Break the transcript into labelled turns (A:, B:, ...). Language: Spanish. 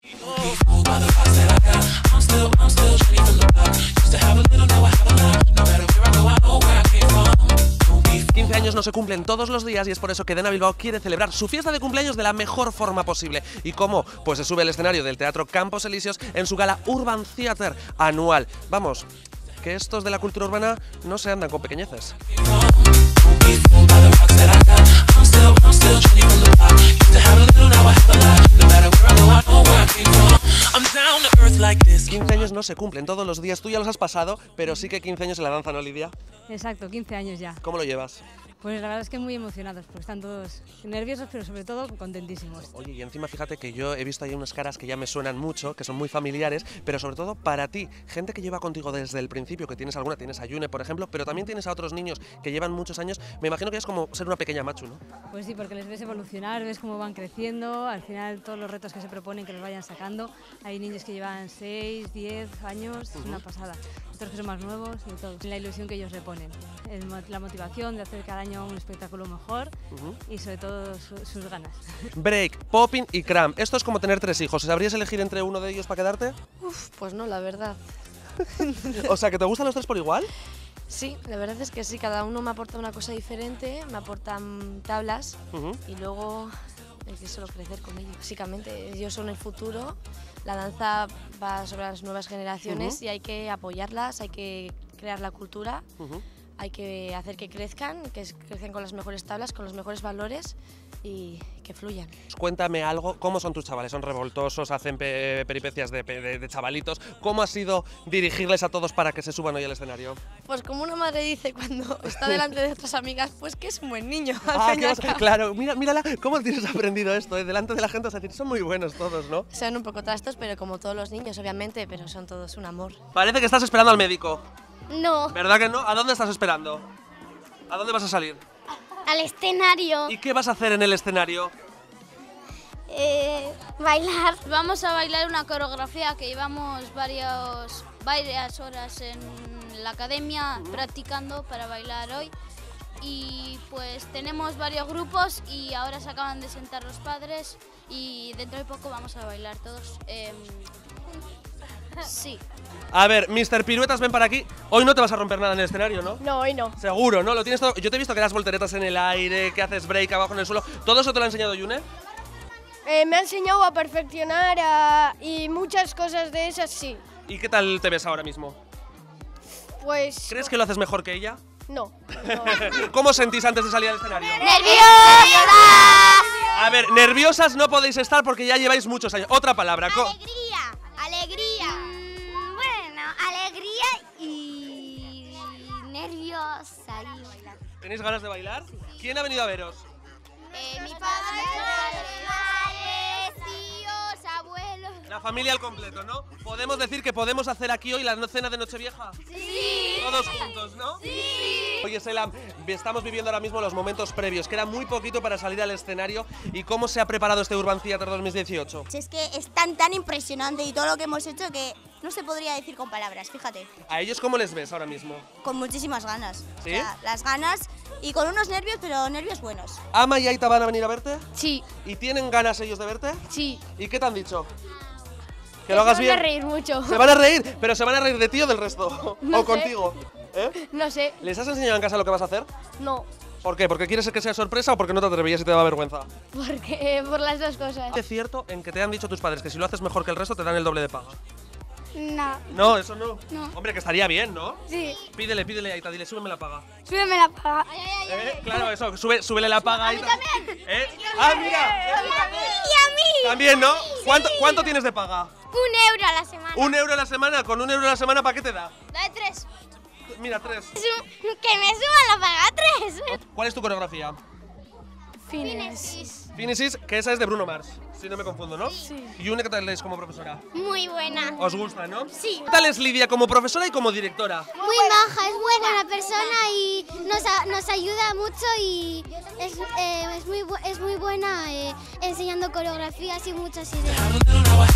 A: Años no se cumplen todos los días y es por eso que Dena Bilbao quiere celebrar su fiesta de cumpleaños de la mejor forma posible. ¿Y cómo? Pues se sube al escenario del Teatro Campos Elíseos en su gala Urban Theater anual. Vamos, que estos de la cultura urbana no se andan con pequeñeces. Like 15 años no se cumplen todos los días, tú ya los has pasado, pero sí que 15 años en la danza, ¿no, Lidia?
B: Exacto, 15 años ya.
A: ¿Cómo lo llevas?
B: Pues la verdad es que muy emocionados, porque están todos nerviosos, pero sobre todo contentísimos.
A: Oye, y encima fíjate que yo he visto ahí unas caras que ya me suenan mucho, que son muy familiares, pero sobre todo para ti, gente que lleva contigo desde el principio, que tienes alguna, tienes a Yune, por ejemplo, pero también tienes a otros niños que llevan muchos años, me imagino que es como ser una pequeña Machu, ¿no?
B: Pues sí, porque les ves evolucionar, ves cómo van creciendo, al final todos los retos que se proponen que los vayan sacando, hay niños que llevan 6, 10 años, es una pasada, otros que son más nuevos y todo, la ilusión que ellos le ponen, la motivación de hacer cada año un espectáculo mejor y sobre todo sus ganas.
A: Break, popping y cram. Esto es como tener 3 hijos. ¿Sabrías elegir entre uno de ellos para quedarte?
C: Uf, pues no, la verdad.
A: O sea, ¿que te gustan los 3 por igual?
C: Sí, la verdad es que sí, cada uno me aporta una cosa diferente, me aportan tablas y luego hay que solo crecer con ellos. Básicamente, ellos son el futuro, la danza va sobre las nuevas generaciones y hay que apoyarlas, hay que crear la cultura. Hay que hacer que crezcan con las mejores tablas, con los mejores valores y que fluyan.
A: Cuéntame algo, ¿cómo son tus chavales? ¿Son revoltosos, hacen peripecias de chavalitos? ¿Cómo ha sido dirigirles a todos para que se suban hoy al escenario?
C: Pues como una madre dice cuando está delante de otras amigas, pues que es un buen niño.
A: Claro, mírala, ¿cómo tienes aprendido esto? Delante de la gente, o sea, son muy buenos todos, ¿no?
C: Son un poco trastos, pero como todos los niños, obviamente, pero son todos un amor.
A: Parece que estás esperando al médico.
D: No.
A: ¿Verdad que no? ¿A dónde estás esperando? ¿A dónde vas a salir?
D: Al escenario.
A: ¿Y qué vas a hacer en el escenario?
D: Bailar.
E: Vamos a bailar una coreografía que llevamos varias horas en la academia practicando para bailar hoy. Y pues tenemos varios grupos y ahora se acaban de sentar los padres y dentro de poco vamos a bailar todos. Sí.
A: A ver, Mr. Piruetas, ven para aquí. Hoy no te vas a romper nada en el escenario, ¿no?
D: No, hoy no.
A: Seguro, ¿no? Lo tienes todo. Yo te he visto que das volteretas en el aire, que haces break abajo en el suelo. ¿Todo eso te lo ha enseñado Yune?
D: Me ha enseñado a perfeccionar y muchas cosas de esas, sí.
A: ¿Y qué tal te ves ahora mismo?
D: Pues...
A: ¿Crees que lo haces mejor que ella?
D: No.
A: ¿Cómo sentís antes de salir al escenario?
D: ¡Nerviosas!
A: A ver, nerviosas no podéis estar porque ya lleváis muchos años. Otra palabra.
D: Alegría, alegría. Bueno, alegría y nerviosa.
A: ¿Tenéis ganas de bailar? ¿Quién ha venido a veros?
D: Mi padre, madres, tíos, abuelos.
A: La familia al completo, ¿no? ¿Podemos decir que podemos hacer aquí hoy la cena de Nochevieja?
D: Sí.
A: Todos juntos, ¿no?
D: Sí.
A: Oye, Selam, estamos viviendo ahora mismo los momentos previos. Queda muy poquito para salir al escenario. ¿Y cómo se ha preparado este Urban Theater 2018?
F: Es que es tan impresionante y todo lo que hemos hecho que no se podría decir con palabras, fíjate.
A: ¿A ellos cómo les ves ahora mismo?
F: Con muchísimas ganas.
A: ¿Sí?
F: O sea, las ganas y con unos nervios, pero nervios buenos.
A: ¿Ama y Aita van a venir a verte?
C: Sí.
A: ¿Y tienen ganas ellos de verte?
C: Sí.
A: ¿Y qué te han dicho? ¿Que lo hagas bien?
D: Se van a reír mucho.
A: ¿Se van a reír? ¿Pero se van a reír de ti o del resto?
D: No
A: ¿O
D: sé.
A: contigo? ¿Eh?
D: No sé.
A: ¿Les has enseñado en casa lo que vas a hacer?
D: No.
A: ¿Por qué? ¿Porque quieres que sea sorpresa o porque no te atreverías y te da vergüenza?
D: Porque por las dos cosas.
A: ¿Es cierto en que te han dicho tus padres que si lo haces mejor que el resto te dan el doble de paga?
D: No.
A: No, eso no.
D: No.
A: Hombre, que estaría bien, ¿no?
D: Sí.
A: Pídele, Aita, dile, súbeme la paga.
D: Súbeme la paga.
A: Claro, eso, súbele la paga a Aita.
D: también.
A: ¡Ah, mira!
D: Y a mí.
A: También, ¿no? ¿Cuánto tienes de paga?
D: 1 euro a la semana.
A: ¿€1 a la semana? ¿Con 1 euro a la semana para qué te da?
D: Da 3.
A: Mira, 3.
D: Que me suba la paga 3.
A: ¿Cuál es tu coreografía?
D: Fines.
A: Finesis, que esa es de Bruno Mars, si no me confundo, ¿no? Sí. ¿Y una qué tal es como profesora?
D: Muy buena.
A: ¿Os gusta, no?
D: Sí.
A: ¿Qué tal es Lidia como profesora y como directora?
D: Muy maja, es buena la persona y nos ayuda mucho y es muy buena enseñando coreografías y muchas ideas.